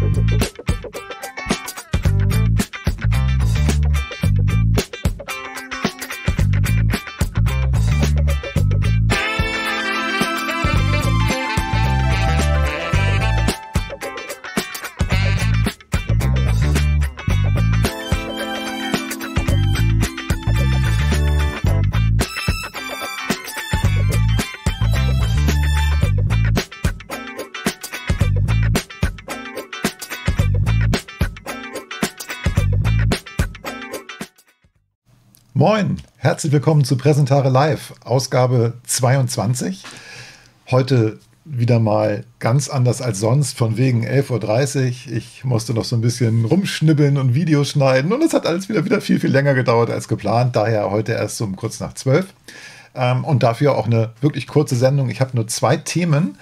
Moin, herzlich willkommen zu Präsentare Live, Ausgabe 22. Heute wieder mal ganz anders als sonst, von wegen 11:30 Uhr. Ich musste noch so ein bisschen rumschnibbeln und Videos schneiden und es hat alles wieder viel viel länger gedauert als geplant. Daher heute erst um kurz nach 12 und dafür auch eine wirklich kurze Sendung. Ich habe nur 2 Themen.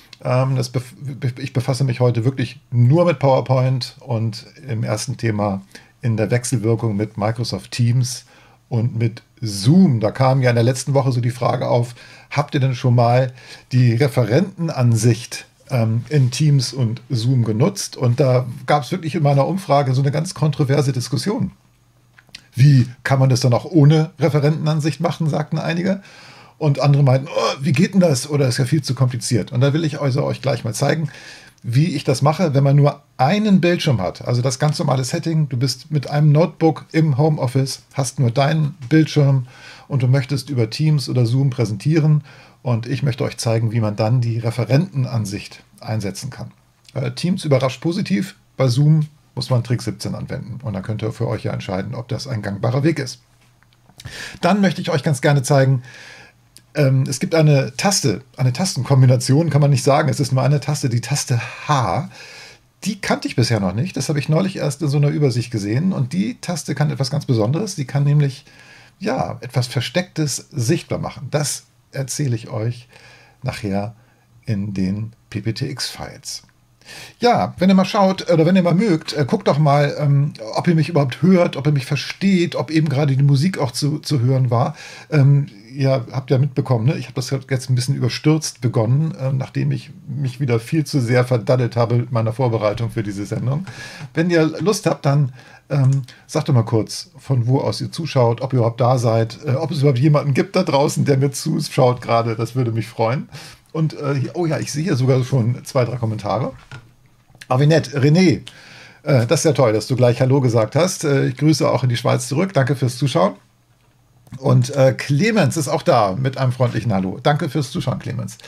Ich befasse mich heute wirklich nur mit PowerPoint und im ersten Thema in der Wechselwirkung mit Microsoft Teams und mit Zoom. Da kam ja in der letzten Woche so die Frage auf, habt ihr denn schon mal die Referentenansicht in Teams und Zoom genutzt? Und da gab es wirklich in meiner Umfrage so eine ganz kontroverse Diskussion. Wie kann man das dann auch ohne Referentenansicht machen, sagten einige. Und andere meinten, oh, wie geht denn das? Oder ist ja viel zu kompliziert. Und da will ich also euch gleich mal zeigen, wie ich das mache, wenn man nur einen Bildschirm hat. Also das ganz normale Setting, du bist mit einem Notebook im Homeoffice, hast nur deinen Bildschirm und du möchtest über Teams oder Zoom präsentieren. Und ich möchte euch zeigen, wie man dann die Referentenansicht einsetzen kann. Teams überrascht positiv, bei Zoom muss man Trick 17 anwenden. Und dann könnt ihr für euch ja entscheiden, ob das ein gangbarer Weg ist. Dann möchte ich euch ganz gerne zeigen, es gibt eine Taste, eine Tastenkombination, kann man nicht sagen. Es ist nur eine Taste, die Taste H. Die kannte ich bisher noch nicht. Das habe ich neulich erst in so einer Übersicht gesehen. Und die Taste kann etwas ganz Besonderes. Die kann nämlich ja, etwas Verstecktes sichtbar machen. Das erzähle ich euch nachher in den PPTX-Files. Ja, wenn ihr mal schaut oder wenn ihr mal mögt, guckt doch mal, ob ihr mich überhaupt hört, ob ihr mich versteht, ob eben gerade die Musik auch zu hören war. Ihr habt ja mitbekommen, ne? Ich habe das jetzt ein bisschen überstürzt begonnen, nachdem ich mich wieder viel zu sehr verdaddelt habe mit meiner Vorbereitung für diese Sendung. Wenn ihr Lust habt, dann sagt doch mal kurz, von wo aus ihr zuschaut, ob ihr überhaupt da seid, ob es überhaupt jemanden gibt da draußen, der mir zuschaut gerade, das würde mich freuen. Und oh ja, ich sehe hier sogar schon 2, 3 Kommentare. Aber wie nett, René, das ist ja toll, dass du gleich Hallo gesagt hast. Ich grüße auch in die Schweiz zurück. Danke fürs Zuschauen. Und Clemens ist auch da mit einem freundlichen Hallo. Danke fürs Zuschauen, Clemens.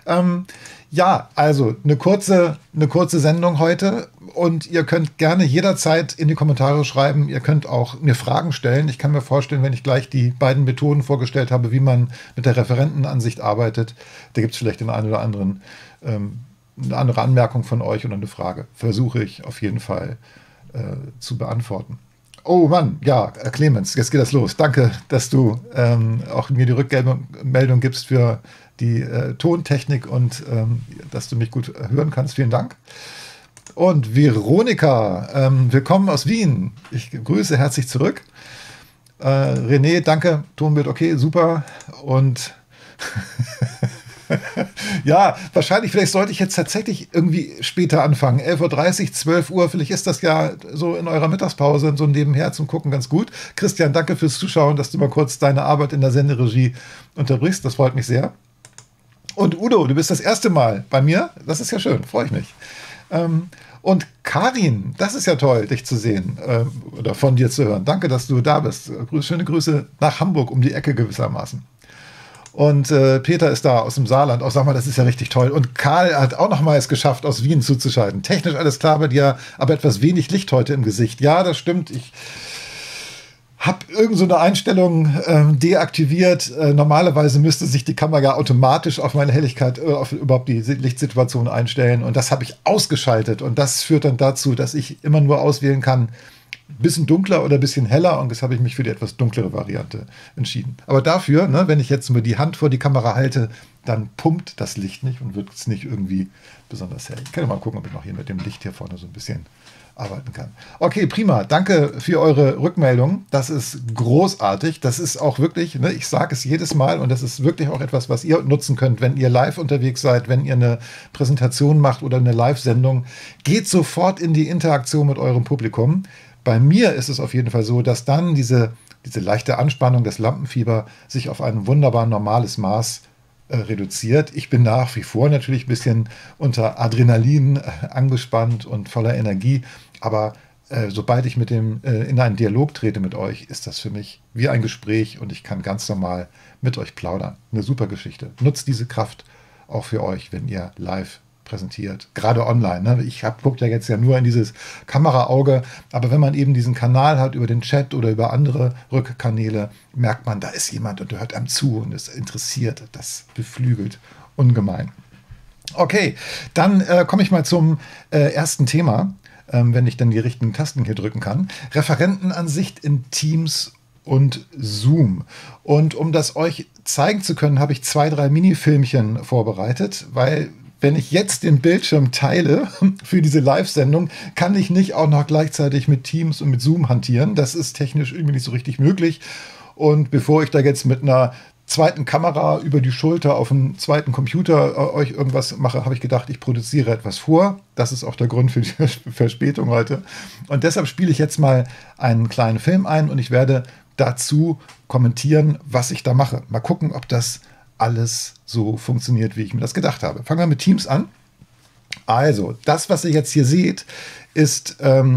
Ja, also eine kurze Sendung heute. Und ihr könnt gerne jederzeit in die Kommentare schreiben. Ihr könnt auch mir Fragen stellen. Ich kann mir vorstellen, wenn ich gleich die beiden Methoden vorgestellt habe, wie man mit der Referentenansicht arbeitet, da gibt es vielleicht den einen oder anderen eine andere Anmerkung von euch oder eine Frage. Versuche ich auf jeden Fall zu beantworten. Oh Mann, ja, Clemens, jetzt geht das los. Danke, dass du auch mir die Rückmeldung gibst für die Tontechnik und dass du mich gut hören kannst. Vielen Dank. Und Veronika, willkommen aus Wien. Ich grüße herzlich zurück. René, danke. Tonbild okay, super. Und ja, wahrscheinlich, vielleicht sollte ich jetzt tatsächlich irgendwie später anfangen. 11:30 Uhr, 12 Uhr, vielleicht ist das ja so in eurer Mittagspause so nebenher zum Gucken ganz gut. Christian, danke fürs Zuschauen, dass du mal kurz deine Arbeit in der Senderegie unterbrichst. Das freut mich sehr. Und Udo, du bist das erste Mal bei mir. Das ist ja schön, freue ich mich. Und Karin, das ist ja toll, dich zu sehen oder von dir zu hören. Danke, dass du da bist. Schöne Grüße nach Hamburg um die Ecke gewissermaßen. Und Peter ist da aus dem Saarland. Auch sag mal, das ist ja richtig toll. Und Karl hat auch noch mal es geschafft, aus Wien zuzuschalten. Technisch alles klar bei dir, aber etwas wenig Licht heute im Gesicht. Ja, das stimmt. Ich habe irgend so eine Einstellung deaktiviert. Normalerweise müsste sich die Kamera automatisch auf meine Helligkeit, auf überhaupt die Lichtsituation einstellen. Und das habe ich ausgeschaltet. Und das führt dann dazu, dass ich immer nur auswählen kann, bisschen dunkler oder ein bisschen heller, und das habe ich mich für die etwas dunklere Variante entschieden. Aber dafür, ne, wenn ich jetzt nur die Hand vor die Kamera halte, dann pumpt das Licht nicht und wird es nicht irgendwie besonders hell. Ich kann ja mal gucken, ob ich noch hier mit dem Licht hier vorne so ein bisschen arbeiten kann. Okay, prima. Danke für eure Rückmeldung. Das ist großartig. Das ist auch wirklich, ne, ich sage es jedes Mal, und das ist wirklich auch etwas, was ihr nutzen könnt, wenn ihr live unterwegs seid, wenn ihr eine Präsentation macht oder eine Live-Sendung. Geht sofort in die Interaktion mit eurem Publikum. Bei mir ist es auf jeden Fall so, dass dann diese leichte Anspannung, das Lampenfieber sich auf ein wunderbar normales Maß reduziert. Ich bin nach wie vor natürlich ein bisschen unter Adrenalin angespannt und voller Energie, aber sobald ich in einen Dialog trete mit euch, ist das für mich wie ein Gespräch und ich kann ganz normal mit euch plaudern. Eine super Geschichte. Nutzt diese Kraft auch für euch, wenn ihr live präsentiert, gerade online. Ne? Ich gucke ja jetzt ja nur in dieses Kameraauge, aber wenn man eben diesen Kanal hat über den Chat oder über andere Rückkanäle, merkt man, da ist jemand und der hört einem zu und ist interessiert. Das beflügelt ungemein. Okay, dann komme ich mal zum ersten Thema, wenn ich dann die richtigen Tasten hier drücken kann. Referentenansicht in Teams und Zoom. Und um das euch zeigen zu können, habe ich 2, 3 Minifilmchen vorbereitet, weil wenn ich jetzt den Bildschirm teile für diese Live-Sendung, kann ich nicht auch noch gleichzeitig mit Teams und mit Zoom hantieren. Das ist technisch irgendwie nicht so richtig möglich. Und bevor ich da jetzt mit einer zweiten Kamera über die Schulter auf einem zweiten Computer euch irgendwas mache, habe ich gedacht, ich produziere etwas vor. Das ist auch der Grund für die Verspätung heute. Und deshalb spiele ich jetzt mal einen kleinen Film ein und ich werde dazu kommentieren, was ich da mache. Mal gucken, ob das alles so funktioniert, wie ich mir das gedacht habe. Fangen wir mit Teams an. Also, das, was ihr jetzt hier seht, ist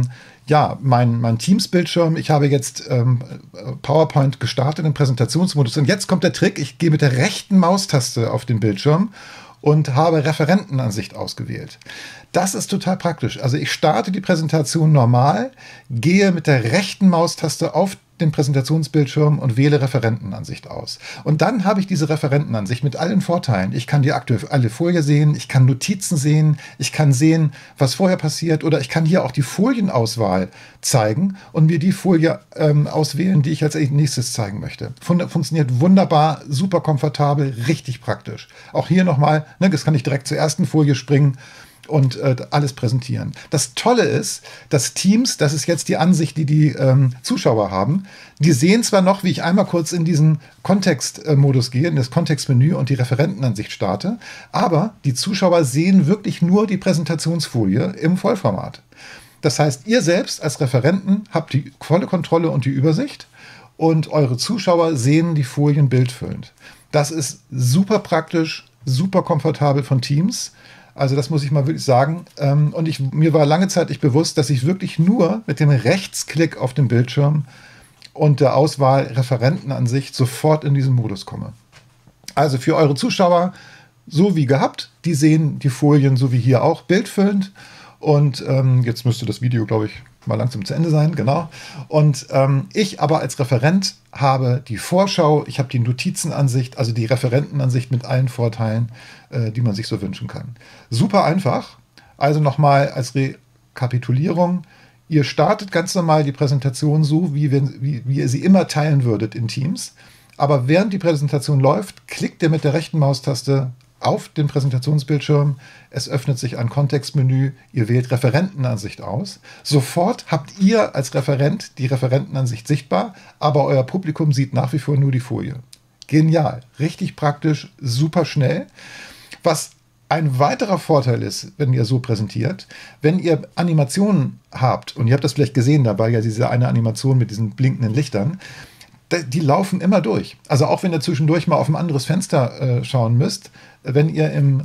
mein Teams-Bildschirm. Ich habe jetzt PowerPoint gestartet im Präsentationsmodus. Und jetzt kommt der Trick. Ich gehe mit der rechten Maustaste auf den Bildschirm und habe Referentenansicht ausgewählt. Das ist total praktisch. Also ich starte die Präsentation normal, gehe mit der rechten Maustaste auf den Präsentationsbildschirm und wähle Referentenansicht aus. Und dann habe ich diese Referentenansicht mit allen Vorteilen. Ich kann die aktuelle Folie sehen, ich kann Notizen sehen, ich kann sehen, was vorher passiert, oder ich kann hier auch die Folienauswahl zeigen und mir die Folie auswählen, die ich als nächstes zeigen möchte. Funktioniert wunderbar, super komfortabel, richtig praktisch. Auch hier nochmal, ne, das kann ich direkt zur ersten Folie springen und alles präsentieren. Das Tolle ist, dass Teams, das ist jetzt die Ansicht, die Zuschauer haben, die sehen zwar noch, wie ich einmal kurz in diesen Kontextmodus gehe, in das Kontextmenü und die Referentenansicht starte, aber die Zuschauer sehen wirklich nur die Präsentationsfolie im Vollformat. Das heißt, ihr selbst als Referenten habt die volle Kontrolle und die Übersicht und eure Zuschauer sehen die Folien bildfüllend. Das ist super praktisch, super komfortabel von Teams. Also das muss ich mal wirklich sagen. Und mir war lange Zeit nicht bewusst, dass ich wirklich nur mit dem Rechtsklick auf dem Bildschirm und der Auswahl Referentenansicht sofort in diesen Modus komme. Also für eure Zuschauer, so wie gehabt, die sehen die Folien so wie hier auch bildfüllend. Und jetzt müsste das Video, glaube ich, mal langsam zu Ende sein, genau. Und ich aber als Referent habe die Vorschau, ich habe die Notizenansicht, also die Referentenansicht mit allen Vorteilen, die man sich so wünschen kann. Super einfach. Also nochmal als Rekapitulierung. Ihr startet ganz normal die Präsentation so, wie ihr sie immer teilen würdet in Teams. Aber während die Präsentation läuft, klickt ihr mit der rechten Maustaste auf den Präsentationsbildschirm. Es öffnet sich ein Kontextmenü. Ihr wählt Referentenansicht aus. Sofort habt ihr als Referent die Referentenansicht sichtbar, aber euer Publikum sieht nach wie vor nur die Folie. Genial, richtig praktisch, super schnell. Was ein weiterer Vorteil ist, wenn ihr so präsentiert, wenn ihr Animationen habt, und ihr habt das vielleicht gesehen, da war ja diese eine Animation mit diesen blinkenden Lichtern, die laufen immer durch. Also auch wenn ihr zwischendurch mal auf ein anderes Fenster schauen müsst, wenn ihr im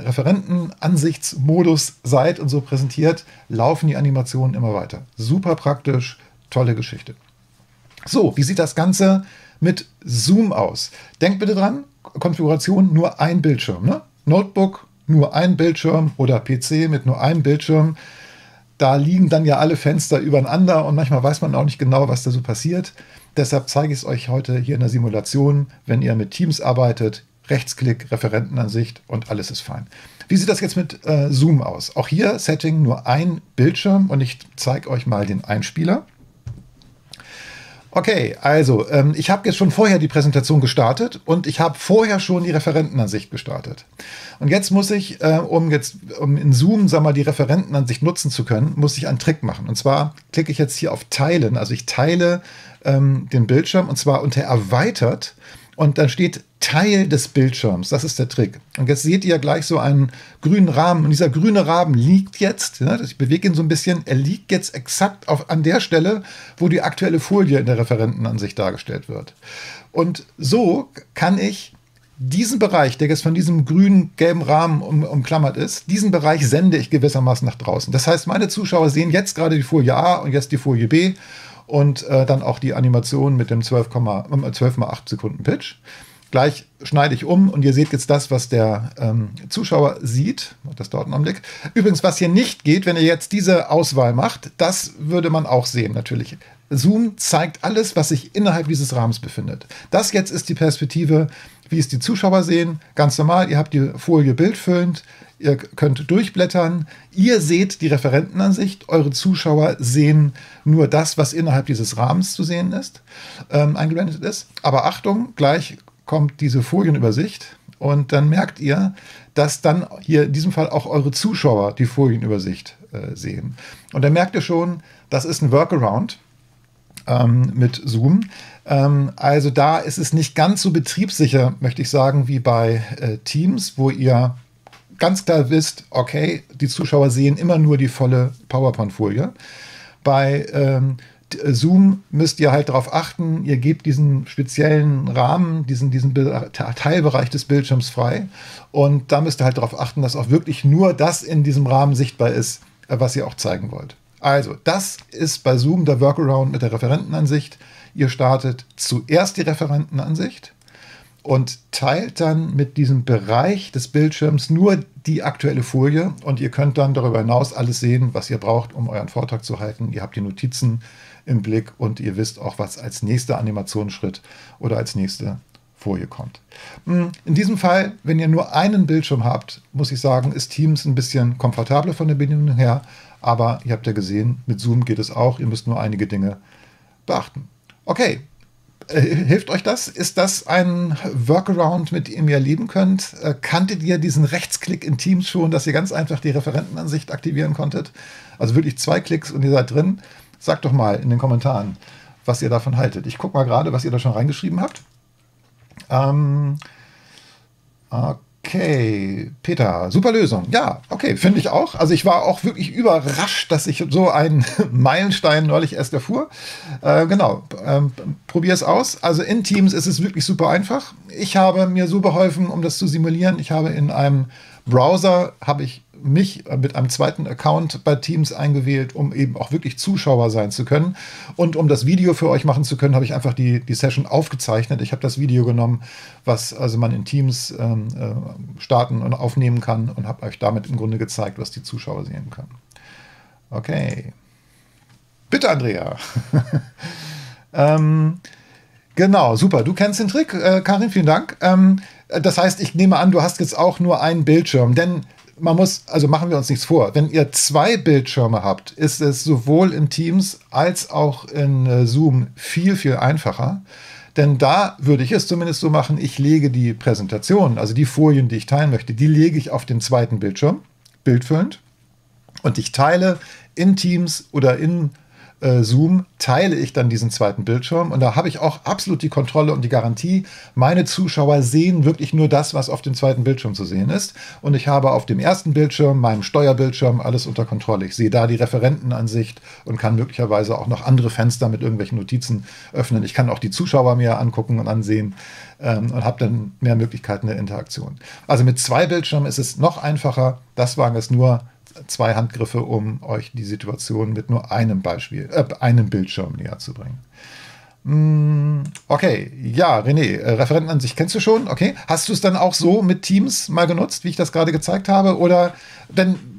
Referentenansichtsmodus seid und so präsentiert, laufen die Animationen immer weiter. Super praktisch, tolle Geschichte. So, wie sieht das Ganze mit Zoom aus? Denkt bitte dran, Konfiguration nur ein Bildschirm. Ne? Notebook, nur ein Bildschirm oder PC mit nur einem Bildschirm. Da liegen dann ja alle Fenster übereinander und manchmal weiß man auch nicht genau, was da so passiert. Deshalb zeige ich es euch heute hier in der Simulation, wenn ihr mit Teams arbeitet, Rechtsklick, Referentenansicht und alles ist fein. Wie sieht das jetzt mit Zoom aus? Auch hier Setting nur ein Bildschirm und ich zeige euch mal den Einspieler. Okay, also ich habe jetzt schon vorher die Präsentation gestartet und ich habe vorher schon die Referentenansicht gestartet. Und jetzt muss ich, um in Zoom, sag mal, die Referentenansicht nutzen zu können, muss ich einen Trick machen. Und zwar klicke ich jetzt hier auf Teilen. Also ich teile den Bildschirm und zwar unter Erweitert. Und dann steht Teil des Bildschirms. Das ist der Trick. Und jetzt seht ihr gleich so einen grünen Rahmen. Und dieser grüne Rahmen liegt jetzt, ja, ich bewege ihn so ein bisschen, er liegt jetzt exakt an der Stelle, wo die aktuelle Folie in der Referentenansicht dargestellt wird. Und so kann ich diesen Bereich, der jetzt von diesem grün-gelben Rahmen umklammert ist, diesen Bereich sende ich gewissermaßen nach draußen. Das heißt, meine Zuschauer sehen jetzt gerade die Folie A und jetzt die Folie B. Und dann auch die Animation mit dem 12,8 Sekunden Pitch. Gleich schneide ich um und ihr seht jetzt das, was der Zuschauer sieht. Das dauert einen Augenblick. Übrigens, was hier nicht geht, wenn ihr jetzt diese Auswahl macht, das würde man auch sehen natürlich. Zoom zeigt alles, was sich innerhalb dieses Rahmens befindet. Das jetzt ist die Perspektive, wie es die Zuschauer sehen. Ganz normal, ihr habt die Folie bildfüllend. Ihr könnt durchblättern. Ihr seht die Referentenansicht. Eure Zuschauer sehen nur das, was innerhalb dieses Rahmens zu sehen ist, eingeblendet ist. Aber Achtung, gleich kommt diese Folienübersicht. Und dann merkt ihr, dass dann hier in diesem Fall auch eure Zuschauer die Folienübersicht sehen. Und dann merkt ihr schon, das ist ein Workaround mit Zoom. Also da ist es nicht ganz so betriebssicher, möchte ich sagen, wie bei Teams, wo ihr ganz klar wisst, okay, die Zuschauer sehen immer nur die volle PowerPoint-Folie. Bei Zoom müsst ihr halt darauf achten, ihr gebt diesen speziellen Rahmen, diesen Teilbereich des Bildschirms frei. Und da müsst ihr halt darauf achten, dass auch wirklich nur das in diesem Rahmen sichtbar ist, was ihr auch zeigen wollt. Also, das ist bei Zoom der Workaround mit der Referentenansicht. Ihr startet zuerst die Referentenansicht und teilt dann mit diesem Bereich des Bildschirms nur die aktuelle Folie und ihr könnt dann darüber hinaus alles sehen, was ihr braucht, um euren Vortrag zu halten. Ihr habt die Notizen im Blick und ihr wisst auch, was als nächster Animationsschritt oder als nächste Folie kommt. In diesem Fall, wenn ihr nur einen Bildschirm habt, muss ich sagen, ist Teams ein bisschen komfortabler von der Bedienung her, aber ihr habt ja gesehen, mit Zoom geht es auch, ihr müsst nur einige Dinge beachten. Okay. Hilft euch das? Ist das ein Workaround, mit dem ihr leben könnt? Kanntet ihr diesen Rechtsklick in Teams schon, dass ihr ganz einfach die Referentenansicht aktivieren konntet? Also wirklich 2 Klicks und ihr seid drin. Sagt doch mal in den Kommentaren, was ihr davon haltet. Ich gucke mal gerade, was ihr da schon reingeschrieben habt. Okay, Peter, super Lösung. Ja, okay, finde ich auch. Also ich war auch wirklich überrascht, dass ich so einen Meilenstein neulich erst erfuhr. Genau, probier es aus. Also in Teams ist es wirklich super einfach. Ich habe mir so beholfen, um das zu simulieren. Ich habe in einem Browser, mich mit einem zweiten Account bei Teams eingewählt, um eben auch wirklich Zuschauer sein zu können. Und um das Video für euch machen zu können, habe ich einfach die Session aufgezeichnet. Ich habe das Video genommen, was also man in Teams starten und aufnehmen kann und habe euch damit im Grunde gezeigt, was die Zuschauer sehen können. Okay. Bitte, Andrea. Genau, super. Du kennst den Trick, Karin, vielen Dank. Das heißt, ich nehme an, du hast jetzt auch nur einen Bildschirm, denn machen wir uns nichts vor. Wenn ihr 2 Bildschirme habt, ist es sowohl in Teams als auch in Zoom viel, viel einfacher. Denn da würde ich es zumindest so machen, ich lege die Präsentation, also die Folien, die ich teilen möchte, die lege ich auf den zweiten Bildschirm, bildfüllend. Und ich teile in Teams oder in Zoom, teile ich dann diesen zweiten Bildschirm und da habe ich auch absolut die Kontrolle und die Garantie, meine Zuschauer sehen wirklich nur das, was auf dem zweiten Bildschirm zu sehen ist und ich habe auf dem ersten Bildschirm, meinem Steuerbildschirm, alles unter Kontrolle. Ich sehe da die Referentenansicht und kann möglicherweise auch noch andere Fenster mit irgendwelchen Notizen öffnen. Ich kann auch die Zuschauer mir angucken und ansehen und habe dann mehr Möglichkeiten der Interaktion. Also mit 2 Bildschirmen ist es noch einfacher. Das waren es nur 2 Handgriffe, um euch die Situation mit nur einem Bildschirm näher zu bringen. Okay, ja, René, Referentenansicht kennst du schon, okay. Hast du es dann auch so mit Teams mal genutzt, wie ich das gerade gezeigt habe? Oder, denn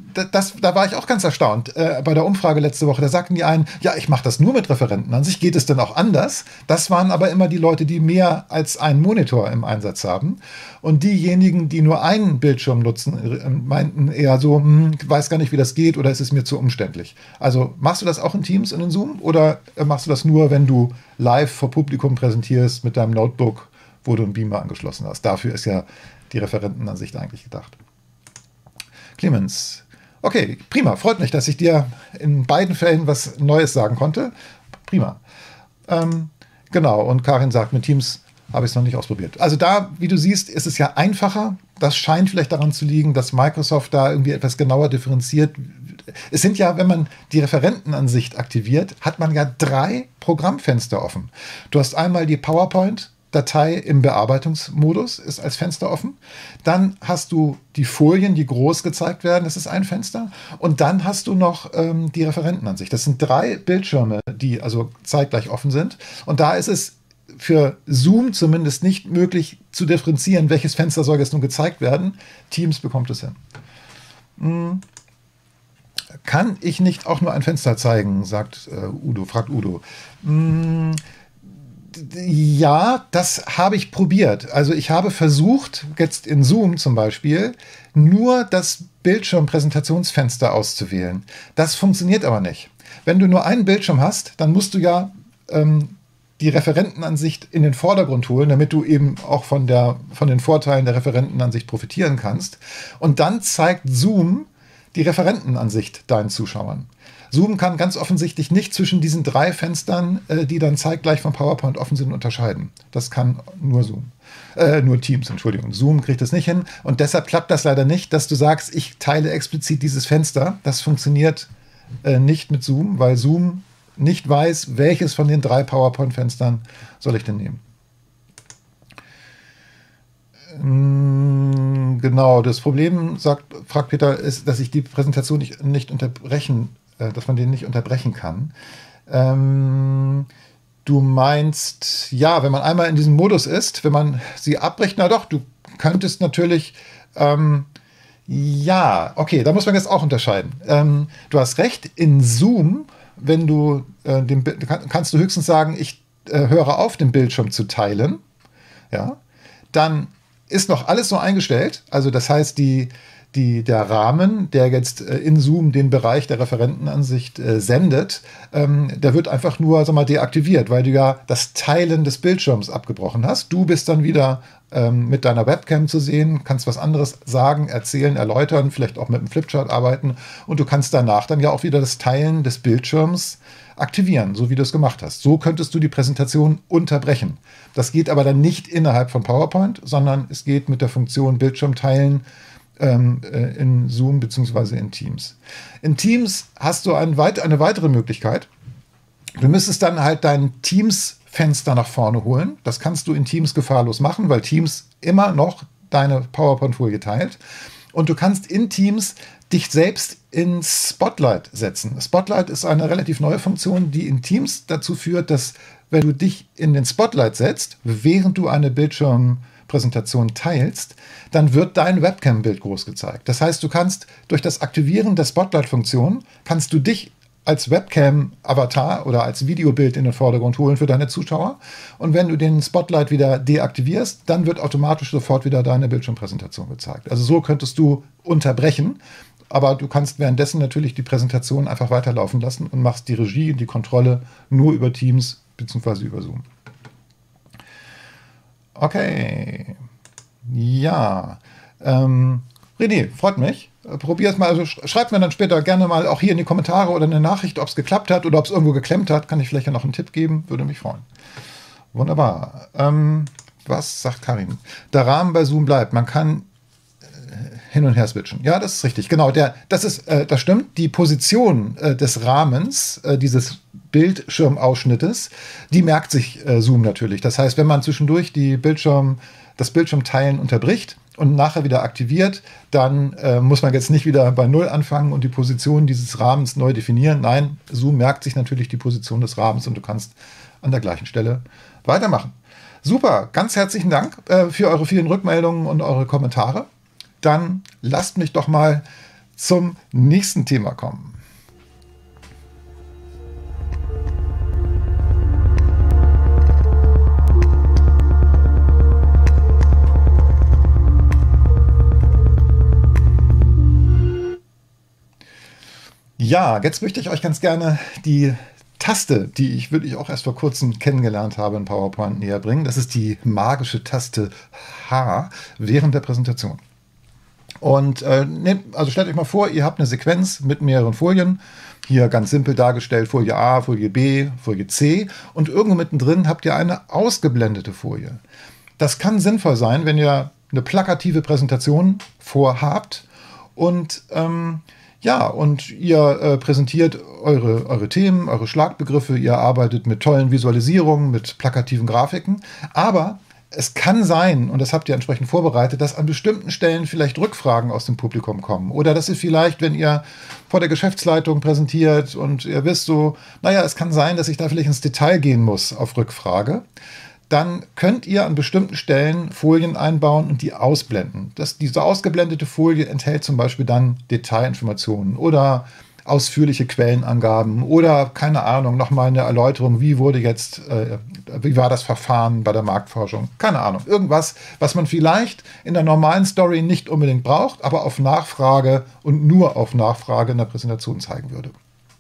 da war ich auch ganz erstaunt. Bei der Umfrage letzte Woche, da sagten die einen, ja, ich mache das nur mit Referenten. An sich geht es dann auch anders. Das waren aber immer die Leute, die mehr als einen Monitor im Einsatz haben. Und diejenigen, die nur einen Bildschirm nutzen, meinten eher so, weiß gar nicht, wie das geht oder ist es mir zu umständlich. Also machst du das auch in Teams und in Zoom oder machst du das nur, wenn du live vor Publikum präsentierst mit deinem Notebook, wo du einen Beamer angeschlossen hast? Dafür ist ja die Referentenansicht eigentlich gedacht. Clemens. Okay, prima. Freut mich, dass ich dir in beiden Fällen was Neues sagen konnte. Prima. Genau, und Karin sagt, mit Teams habe ich es noch nicht ausprobiert. Also da, wie du siehst, ist es ja einfacher. Das scheint vielleicht daran zu liegen, dass Microsoft da irgendwie etwas genauer differenziert. Es sind ja, wenn man die Referentenansicht aktiviert, hat man ja 3 Programmfenster offen. Du hast einmal die PowerPoint-Datei im Bearbeitungsmodus, ist als Fenster offen. Dann hast du die Folien, die groß gezeigt werden, das ist ein Fenster. Und dann hast du noch die Referentenansicht. Das sind 3 Bildschirme, die also zeitgleich offen sind. Und da ist es für Zoom zumindest nicht möglich zu differenzieren, welches Fenster soll jetzt nun gezeigt werden. Teams bekommt es hin. Kann ich nicht auch nur ein Fenster zeigen, fragt Udo. Ja, das habe ich probiert. Also ich habe versucht, jetzt in Zoom zum Beispiel, nur das Bildschirmpräsentationsfenster auszuwählen. Das funktioniert aber nicht. Wenn du nur einen Bildschirm hast, dann musst du ja die Referentenansicht in den Vordergrund holen, damit du eben auch von den Vorteilen der Referentenansicht profitieren kannst. Und dann zeigt Zoom die Referentenansicht deinen Zuschauern. Zoom kann ganz offensichtlich nicht zwischen diesen 3 Fenstern, die dann zeitgleich vom PowerPoint offen sind, unterscheiden. Das kann nur nur Teams, Entschuldigung. Zoom kriegt das nicht hin und deshalb klappt das leider nicht, dass du sagst, ich teile explizit dieses Fenster. Das funktioniert nicht mit Zoom, weil Zoom nicht weiß, welches von den 3 PowerPoint-Fenstern soll ich denn nehmen. Genau, das Problem, fragt Peter, ist, dass ich die Präsentation nicht unterbrechen, dass man den nicht unterbrechen kann. Du meinst, ja, wenn man einmal in diesem Modus ist, wenn man sie abbricht, na doch, du könntest natürlich, ja, okay, da muss man jetzt auch unterscheiden. Du hast recht, in Zoom, wenn du kannst du höchstens sagen, ich höre auf, den Bildschirm zu teilen, ja, dann ist noch alles so eingestellt, also das heißt, der Rahmen, der jetzt in Zoom den Bereich der Referentenansicht sendet, der wird einfach nur, deaktiviert, weil du ja das Teilen des Bildschirms abgebrochen hast. Du bist dann wieder mit deiner Webcam zu sehen, kannst was anderes sagen, erzählen, erläutern, vielleicht auch mit einem Flipchart arbeiten und du kannst danach dann ja auch wieder das Teilen des Bildschirms aktivieren, so wie du es gemacht hast. So könntest du die Präsentation unterbrechen. Das geht aber dann nicht innerhalb von PowerPoint, sondern es geht mit der Funktion Bildschirm teilen in Zoom bzw. in Teams. In Teams hast du eine weitere Möglichkeit. Du müsstest dann halt dein Teams-Fenster nach vorne holen. Das kannst du in Teams gefahrlos machen, weil Teams immer noch deine PowerPoint-Folie teilt. Und du kannst in Teams dich selbst in Spotlight setzen. Spotlight ist eine relativ neue Funktion, die in Teams dazu führt, dass, wenn du dich in den Spotlight setzt, während du eine Bildschirmpräsentation teilst, dann wird dein Webcam-Bild groß gezeigt. Das heißt, du kannst durch das Aktivieren der Spotlight-Funktion, kannst du dich als Webcam-Avatar oder als Videobild in den Vordergrund holen für deine Zuschauer. Und wenn du den Spotlight wieder deaktivierst, dann wird automatisch sofort wieder deine Bildschirmpräsentation gezeigt. Also so könntest du unterbrechen, aber du kannst währenddessen natürlich die Präsentation einfach weiterlaufen lassen und machst die Regie und die Kontrolle nur über Teams bzw. über Zoom. Okay. Ja. René, freut mich. Probier es mal. Also schreibt mir dann später gerne mal auch hier in die Kommentare oder eine Nachricht, ob es geklappt hat oder ob es irgendwo geklemmt hat. Kann ich vielleicht ja noch einen Tipp geben? Würde mich freuen. Wunderbar. Was sagt Karin? Der Rahmen bei Zoom bleibt. Man kann hin und her switchen. Ja, das ist richtig. Genau, das stimmt. Die Position des Rahmens, dieses Bildschirmausschnittes, die merkt sich Zoom natürlich. Das heißt, wenn man zwischendurch das Bildschirmteilen unterbricht und nachher wieder aktiviert, dann muss man jetzt nicht wieder bei Null anfangen und die Position dieses Rahmens neu definieren. Nein, Zoom merkt sich natürlich die Position des Rahmens und du kannst an der gleichen Stelle weitermachen. Super, ganz herzlichen Dank für eure vielen Rückmeldungen und eure Kommentare. Dann lasst mich doch mal zum nächsten Thema kommen. Ja, jetzt möchte ich euch ganz gerne die Taste, die ich wirklich auch erst vor kurzem kennengelernt habe in PowerPoint, näher bringen. Das ist die magische Taste H während der Präsentation. Und also stellt euch mal vor, ihr habt eine Sequenz mit mehreren Folien. Hier ganz simpel dargestellt, Folie A, Folie B, Folie C. Und irgendwo mittendrin habt ihr eine ausgeblendete Folie. Das kann sinnvoll sein, wenn ihr eine plakative Präsentation vorhabt und und ihr präsentiert eure Themen, eure Schlagbegriffe, ihr arbeitet mit tollen Visualisierungen, mit plakativen Grafiken. Aber es kann sein, und das habt ihr entsprechend vorbereitet, dass an bestimmten Stellen vielleicht Rückfragen aus dem Publikum kommen. Oder dass ihr vielleicht, wenn ihr vor der Geschäftsleitung präsentiert und ihr wisst so, naja, es kann sein, dass ich da vielleicht ins Detail gehen muss auf Rückfrage. Dann könnt ihr an bestimmten Stellen Folien einbauen und die ausblenden. Diese ausgeblendete Folie enthält zum Beispiel dann Detailinformationen oder ausführliche Quellenangaben oder, keine Ahnung, nochmal eine Erläuterung, wie war das Verfahren bei der Marktforschung? Keine Ahnung, irgendwas, was man vielleicht in der normalen Story nicht unbedingt braucht, aber auf Nachfrage und nur auf Nachfrage in der Präsentation zeigen würde.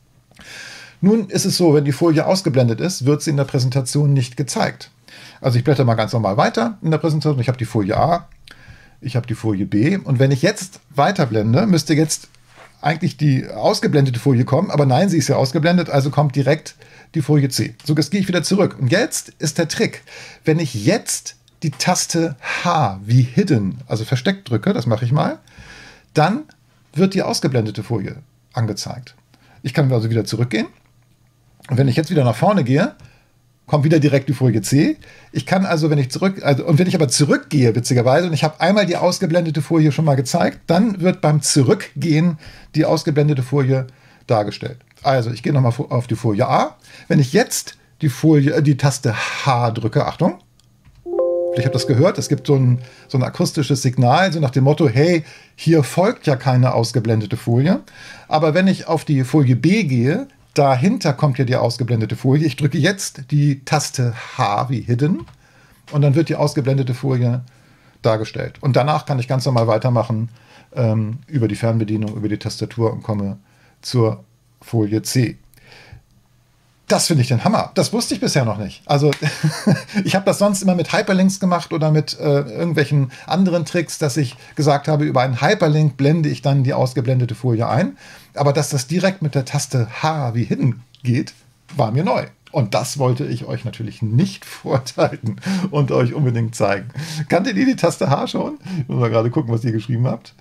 Nun ist es so, wenn die Folie ausgeblendet ist, wird sie in der Präsentation nicht gezeigt. Also ich blätter mal ganz normal weiter in der Präsentation. Ich habe die Folie A, ich habe die Folie B. Und wenn ich jetzt weiterblende, müsste jetzt eigentlich die ausgeblendete Folie kommen. Aber nein, sie ist ja ausgeblendet, also kommt direkt die Folie C. So, jetzt gehe ich wieder zurück. Und jetzt ist der Trick. Wenn ich jetzt die Taste H wie Hidden, also versteckt drücke, das mache ich mal, dann wird die ausgeblendete Folie angezeigt. Ich kann also wieder zurückgehen. Und wenn ich jetzt wieder nach vorne gehe, kommt wieder direkt die Folie C. Ich kann also, wenn ich aber zurückgehe, witzigerweise, und ich habe einmal die ausgeblendete Folie schon mal gezeigt, dann wird beim Zurückgehen die ausgeblendete Folie dargestellt. Also ich gehe nochmal auf die Folie A. Wenn ich jetzt die Taste H drücke, Achtung, ich habe das gehört, es gibt so ein akustisches Signal, so nach dem Motto, hey, hier folgt ja keine ausgeblendete Folie. Aber wenn ich auf die Folie B gehe, dahinter kommt ja die ausgeblendete Folie. Ich drücke jetzt die Taste H wie Hidden und dann wird die ausgeblendete Folie dargestellt. Und danach kann ich ganz normal weitermachen über die Fernbedienung, über die Tastatur und komme zur Folie C. Das finde ich den Hammer. Das wusste ich bisher noch nicht. Also ich habe das sonst immer mit Hyperlinks gemacht oder mit irgendwelchen anderen Tricks, dass ich gesagt habe, über einen Hyperlink blende ich dann die ausgeblendete Folie ein. Aber dass das direkt mit der Taste H wie Hidden geht, war mir neu. Und das wollte ich euch natürlich nicht vorenthalten und euch unbedingt zeigen. Kanntet ihr die Taste H schon? Ich muss mal gerade gucken, was ihr geschrieben habt.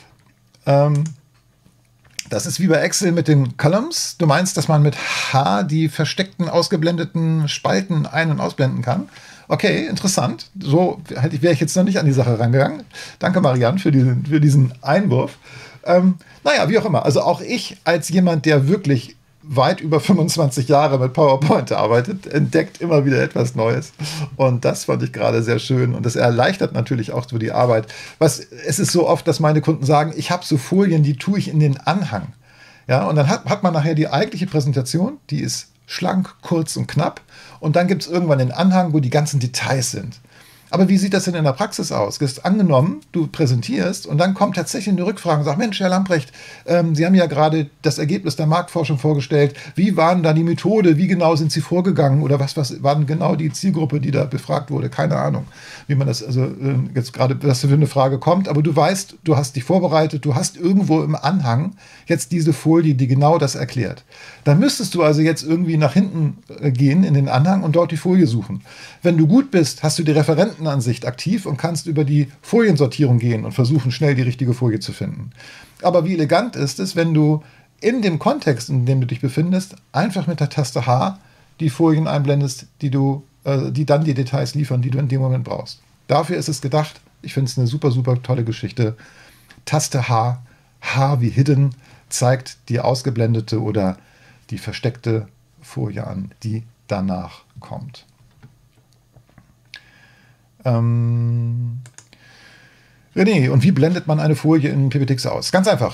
Das ist wie bei Excel mit den Columns. Du meinst, dass man mit H die versteckten, ausgeblendeten Spalten ein- und ausblenden kann? Okay, interessant. So wäre ich jetzt noch nicht an die Sache rangegangen. Danke, Marianne, für diesen Einwurf. Naja, wie auch immer. Also auch ich als jemand, der wirklich weit über 25 Jahre mit PowerPoint arbeitet, entdeckt immer wieder etwas Neues. Und das fand ich gerade sehr schön. Und das erleichtert natürlich auch so die Arbeit. Es ist so oft, dass meine Kunden sagen, ich habe so Folien, die tue ich in den Anhang. Ja, und dann hat man nachher die eigentliche Präsentation, die ist schlank, kurz und knapp. Und dann gibt es irgendwann den Anhang, wo die ganzen Details sind. Aber wie sieht das denn in der Praxis aus? Angenommen, du präsentierst und dann kommt tatsächlich eine Rückfrage und sagt, Mensch, Herr Lamprecht, Sie haben ja gerade das Ergebnis der Marktforschung vorgestellt. Wie war denn da die Methode? Wie genau sind Sie vorgegangen? Oder was war denn genau die Zielgruppe, die da befragt wurde? Keine Ahnung, wie man das, jetzt gerade, was für eine Frage kommt. Aber du weißt, du hast dich vorbereitet, du hast irgendwo im Anhang jetzt diese Folie, die genau das erklärt. Dann müsstest du also jetzt irgendwie nach hinten gehen in den Anhang und dort die Folie suchen. Wenn du gut bist, hast du die Referentenansicht aktiv und kannst über die Foliensortierung gehen und versuchen, schnell die richtige Folie zu finden. Aber wie elegant ist es, wenn du in dem Kontext, in dem du dich befindest, einfach mit der Taste H die Folien einblendest, die dann die Details liefern, die du in dem Moment brauchst. Dafür ist es gedacht. Ich finde es eine super, super tolle Geschichte. Taste H, H wie Hidden, zeigt die ausgeblendete oder die versteckte Folie an, die danach kommt. René, und wie blendet man eine Folie in PPTX aus? Ganz einfach.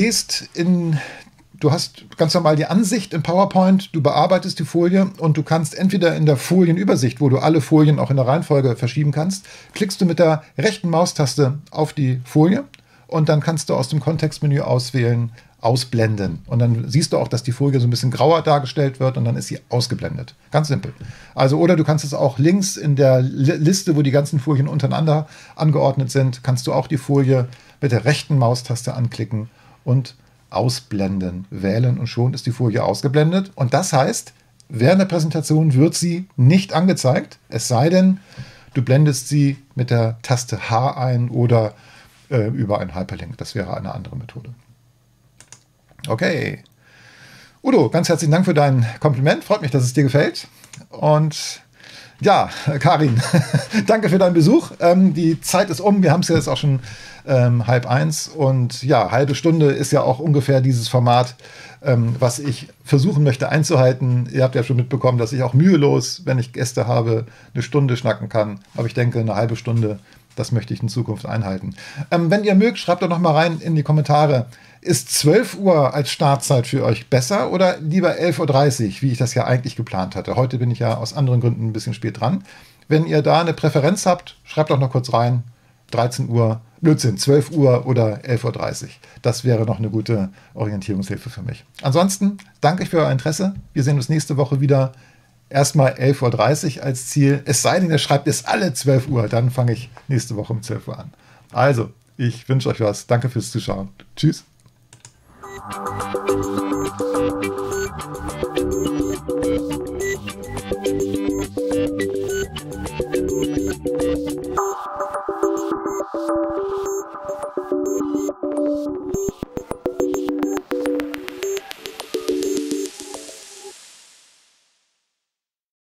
Du hast ganz normal die Ansicht in PowerPoint, du bearbeitest die Folie und du kannst entweder in der Folienübersicht, wo du alle Folien auch in der Reihenfolge verschieben kannst, klickst du mit der rechten Maustaste auf die Folie und dann kannst du aus dem Kontextmenü auswählen, ausblenden. Und dann siehst du auch, dass die Folie so ein bisschen grauer dargestellt wird und dann ist sie ausgeblendet. Ganz simpel. Also, oder du kannst es auch links in der Liste, wo die ganzen Folien untereinander angeordnet sind, kannst du auch die Folie mit der rechten Maustaste anklicken und ausblenden, wählen und schon ist die Folie ausgeblendet. Und das heißt, während der Präsentation wird sie nicht angezeigt, es sei denn, du blendest sie mit der Taste H ein oder über einen Hyperlink. Das wäre eine andere Methode. Okay. Udo, ganz herzlichen Dank für dein Kompliment. Freut mich, dass es dir gefällt. Und ja, Karin, danke für deinen Besuch. Die Zeit ist um. Wir haben es ja jetzt auch schon 12:30 und ja, halbe Stunde ist ja auch ungefähr dieses Format, was ich versuchen möchte einzuhalten. Ihr habt ja schon mitbekommen, dass ich auch mühelos, wenn ich Gäste habe, eine Stunde schnacken kann. Aber ich denke, eine halbe Stunde, das möchte ich in Zukunft einhalten. Wenn ihr mögt, schreibt doch noch mal rein in die Kommentare. Ist 12 Uhr als Startzeit für euch besser oder lieber 11:30 Uhr, wie ich das ja eigentlich geplant hatte? Heute bin ich ja aus anderen Gründen ein bisschen spät dran. Wenn ihr da eine Präferenz habt, schreibt doch noch kurz rein. 13 Uhr, Blödsinn, 12 Uhr oder 11:30 Uhr. Das wäre noch eine gute Orientierungshilfe für mich. Ansonsten danke für euer Interesse. Wir sehen uns nächste Woche wieder. Erstmal 11:30 Uhr als Ziel. Es sei denn, ihr schreibt es alle 12 Uhr. Dann fange ich nächste Woche um 12 Uhr an. Also, ich wünsche euch was. Danke fürs Zuschauen. Tschüss.